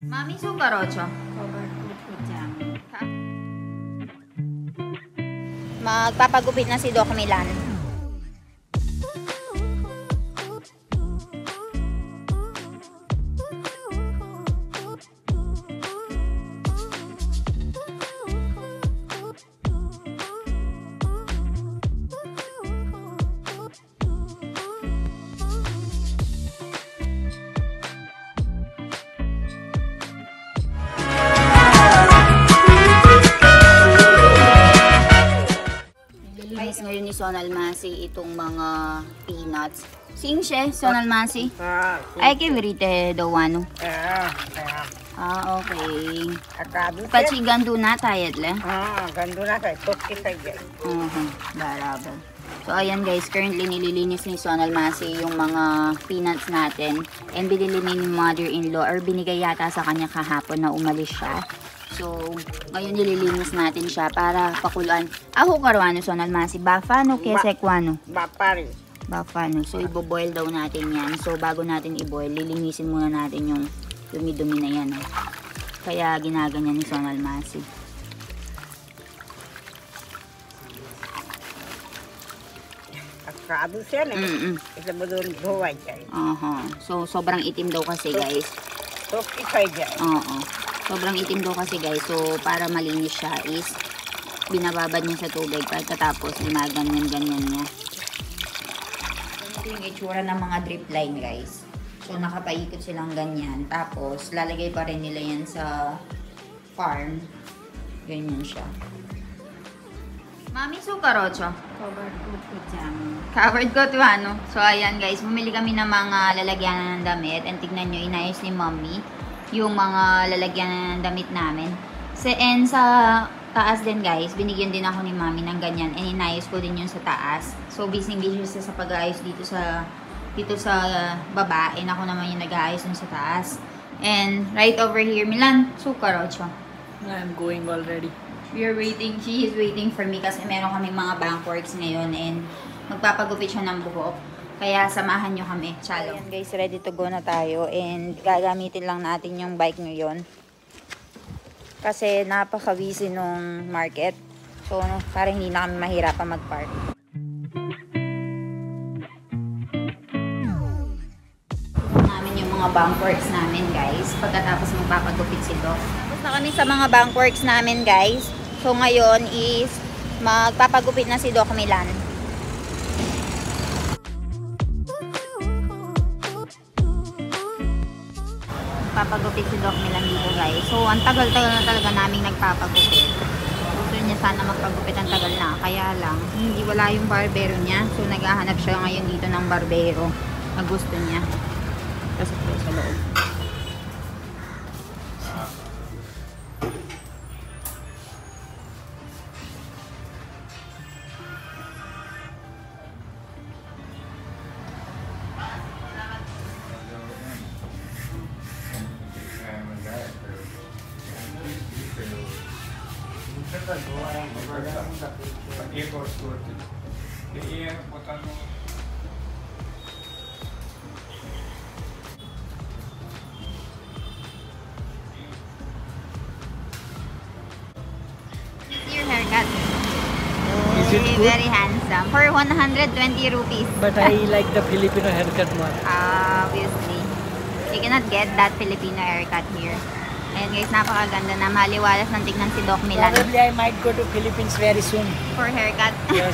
Mami, sukar 8. Magpapagupit na si Doc Milan. Ngayon ni Sonal Masi itong mga peanuts. Sing siya, Sonal Masi? Ay, kivirite daw ano? Okay. Kachi gandu na tayo le? Gandu na tayo. Toki tayo. Barabar. So, ayan guys, currently nililinis ni Sonal Masi yung mga peanuts natin. And binili ni mother-in-law or binigay yata sa kanya kahapon na umalis siya. So, ngayon nililinis natin siya para pakuluan. Ako karwano Sonal Masi, bafano kesekwano? Bapari. Bafano. So, iboboil daw natin yan. So, bago natin i-boil, lilinisin muna natin yung dumi-dumi na yan. Kaya ginaganyan ni Sonal Masi. Akado siya eh. Isa mo doon buhay siya. So, sobrang itim daw kasi guys. Toki tayo. Sobrang itim daw kasi guys. So, para malinis siya is binababad niya sa tubig. Pagkatapos, ginaganyan-ganyan niya. Ito yung itsura ng mga drip line guys. So, nakapaikot silang ganyan. Tapos, lalagay pa rin nila yan sa farm. Ganyan siya. Mami, sukar 8. Covered ko to ano. So, ayan guys. Bumili kami ng mga lalagyan ng damit. And tignan nyo, inayos ni Mommy yung mga lalagyan ng damit namin. And sa taas din guys, binigyan din ako ni Mommy ng ganyan. And inayos ko din yun sa taas. So, busy-busy siya sa pag-aayos dito sa baba. And ako naman yung nag-aayos dun sa taas. And right over here, Milan, sukar 8. I'm going already. We are waiting. She is waiting for me kasi meron kaming mga bank works ngayon and magpapagupit siya ng buhok. Kaya samahan nyo kami. Chalo. Ayan guys, ready to go na tayo and gagamitin lang natin yung bike ngayon. Kasi napaka-busy nung market. So, parang hindi na kami mahirapan mag-park. Namin yung mga bank works namin guys. Pagkatapos magpapagupit si Doc. Tapos na kami sa mga bank works namin guys. So, ngayon is magpapagupit na si Doc Milan. Papagupit si Doc Milan dito guys. So, ang tagal-tagal na talaga naming nagpapagupit. Gusto niya sana magpagupit, ang tagal na. Kaya lang, hindi wala yung barbero niya. So, naghahanap siya ngayon dito ng barbero na gusto niya. Kasi po sa loob. Your haircut. Is it good? Very handsome. For 120 rupees. But I like the Filipino haircut more. Obviously. You cannot get that Filipino haircut here. Ayan guys, napakaganda na. Maliwalas ng tignan si Doc Milan. Probably I might go to Philippines very soon. For haircut. Yes.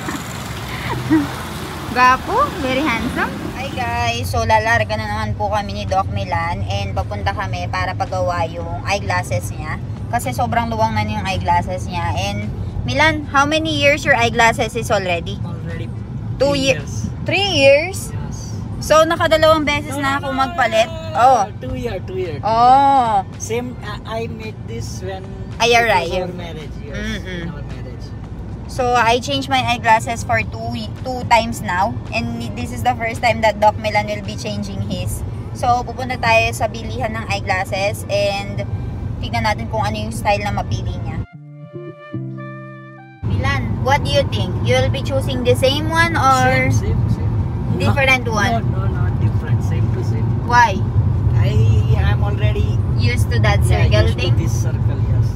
Gapo, very handsome. Hi guys, so lalarga na naman po kami ni Doc Milan and papunta kami para pagawa yung eyeglasses niya. Kasi sobrang luwang na yung eyeglasses niya. And Milan, how many years your eyeglasses is already? Already 2 years. 3 years? Yes. So, nakadalawang beses na ako magpalit? Oh. 2 years. Oh. Same, I made this when I arrived. our marriage. Yes, our marriage. So, I changed my eyeglasses for two times now. And this is the first time that Doc Milan will be changing his. So, pupunta tayo sa bilihan ng eyeglasses and tignan natin kung ano yung style na mapili niya. Milan, what do you think? You'll be choosing the same one or Same. different one? No, not different. Same to same. Why? I am already Used to that circle used to thing? this circle, yes.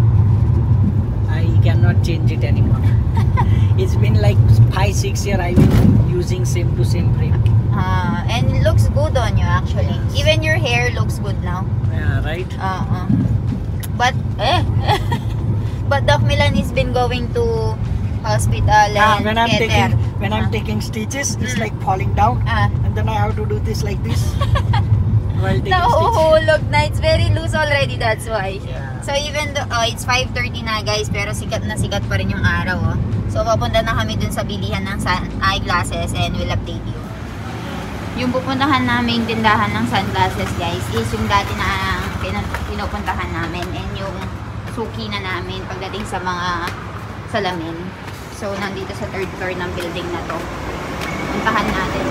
I cannot change it anymore. It's been like 5-6 years I've been using same to same frame. And it looks good on you actually. Even your hair looks good now. Yeah, right? But but Doc Milan has been going to hospital and When I'm taking stitches, it's like falling down, and then I have to do this like this while taking stitches. Nahuhulog na. It's very loose already, that's why. Yeah. So even though it's 5:30 na guys, pero sikat na sikat pa rin yung araw. So papunta na kami dun sa bilihan ng eyeglasses and we'll update you. Yung pupuntahan naming tindahan ng sunglasses guys is yung dati na pinupuntahan namin and yung suki na namin pagdating sa mga salamin. So nandito sa 3rd floor ng building na to. Puntahan natin.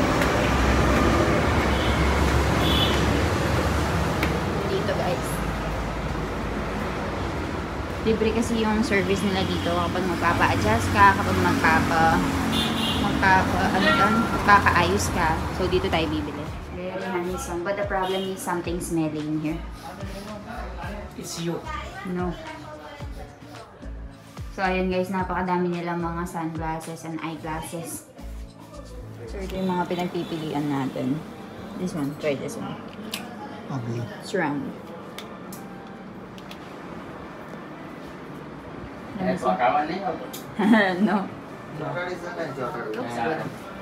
Dito guys. Libre kasi yung service nila dito kapag magpapa-adjust ka, kapag magkakaayos ka. So dito tayo bibili. Very handsome. But the problem is something smelly in here. It's you. No. So ayun guys, napakadami nilang mga sunglasses and eyeglasses. So ito yung mga pinagpipilian natin. This one. Try this one. Ugly. It's round. No. Looks good.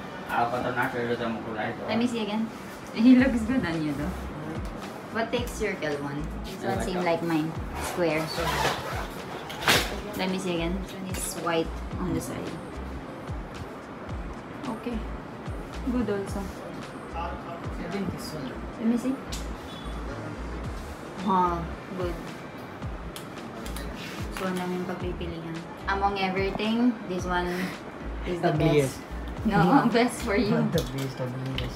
Let me see again. He looks good on you though. What takes circle one? This one seems like mine. Square. Let me see again. This one is white on the side. Okay. Good also. I think this one. Let me see. Good. So, ang daming pagpipilihan. Among everything, this one is the Ugliest. best. No, best for you. Not the best, ugliest.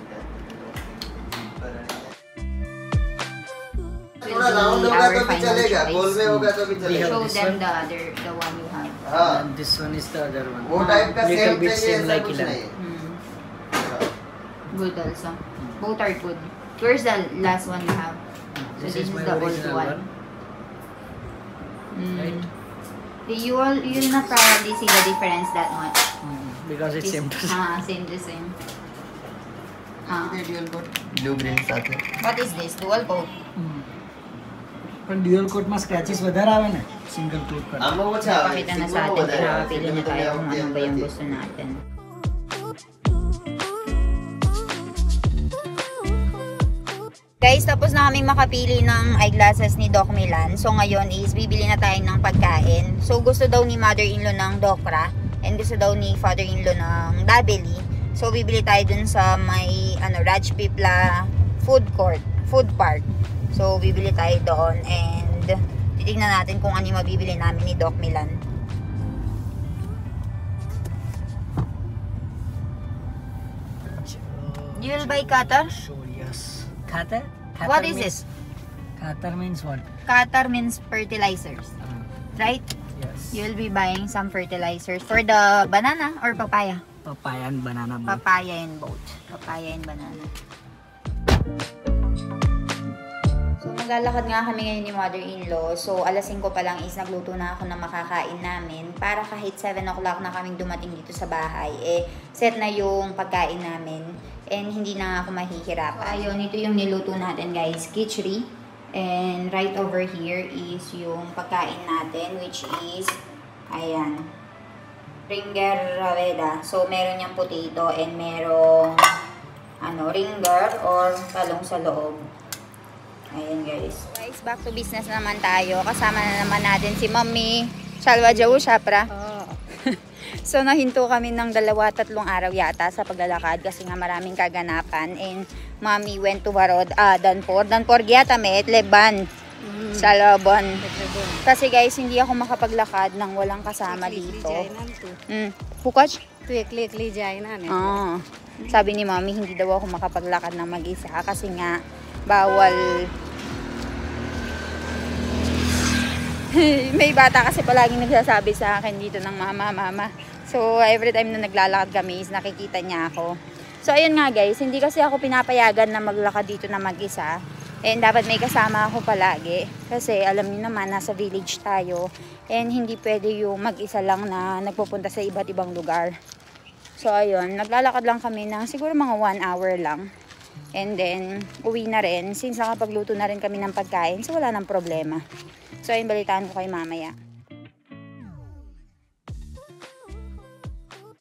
Will be our final We have choice. Show this them one. the one you have. And this one is the other one. वो type का Little same bit चाहिए same ऐसा like कुछ Ilan. नहीं Good also. Both are good. Where's the last one you have? This this is is my the old original one. one. Right? You'll not probably see the difference that much. Because it's same to same. Same to same. Dual code blue green साथ है What is this? Dual coat. પણ dual કોટમાં scratches વધારે આવે ને સિંગલ કોટ પર. આમાં ઓછા આવે Pakita na sa atin. Pinapili na tayo kung ano ba yung gusto natin. Guys, tapos na kaming makapili ng eyeglasses ni Doc Milan. So ngayon is bibili na tayo ng pagkain. So gusto daw ni mother-in-law ng Dokra and gusto daw ni father-in-law ng Dabeli. So bibili tayo dun sa may Rajpipla food park. So bibili tayo doon and titignan natin kung ano yung mabibili namin ni Doc Milan. You will buy Qatar? So yes. Khatar? What is this? Khatar means what? Qatar means fertilizers, right? Yes. You will be buying some fertilizers for the banana or papaya? Papaya and banana boat. Papaya and both. Papaya and banana. So, maglalakad nga kami ngayon ni mother-in-law. So, alas 5 pa lang is nagluto na ako ng makakain namin. Para kahit 7 o'clock na kaming dumating dito sa bahay, set na yung pagkain namin. And hindi na ako mahihirapan. So, ayun, ito yung niluto natin guys. Khichdi. And right over here is yung pagkain natin, which is, ayan, ringer raveda. So, meron yung potato and merong ringer or talong sa loob. Ayan guys. Guys, back to business naman tayo. Kasama na naman natin si Mami. Salwa Jawu Shapra. So, nahinto kami ng 2-3 araw yata sa paglalakad kasi nga maraming kaganapan. And Mami went to Danpor. Danpor gyata met Leban. Salabon. Kasi guys, hindi ako makapaglakad nang walang kasama dito. Pukach? Ekli jay na. Sabi ni Mami, hindi daw ako makapaglakad ng mag-isa kasi nga bawal. May bata kasi palaging nagsasabi sa akin dito ng mama. So, every time na naglalakad kami is nakikita niya ako. So, ayun nga guys, hindi kasi ako pinapayagan na maglakad dito na mag-isa. And dapat may kasama ako palagi. Kasi alam niyo naman, nasa village tayo. And hindi pwede yung mag-isa lang na nagpupunta sa iba't ibang lugar. So ayun, naglalakad lang kami ng siguro mga 1 hour lang. And then, uwi na rin. Since nakapagluto na rin kami ng pagkain, so wala nang problema. So ayun, balitaan ko kayo mamaya.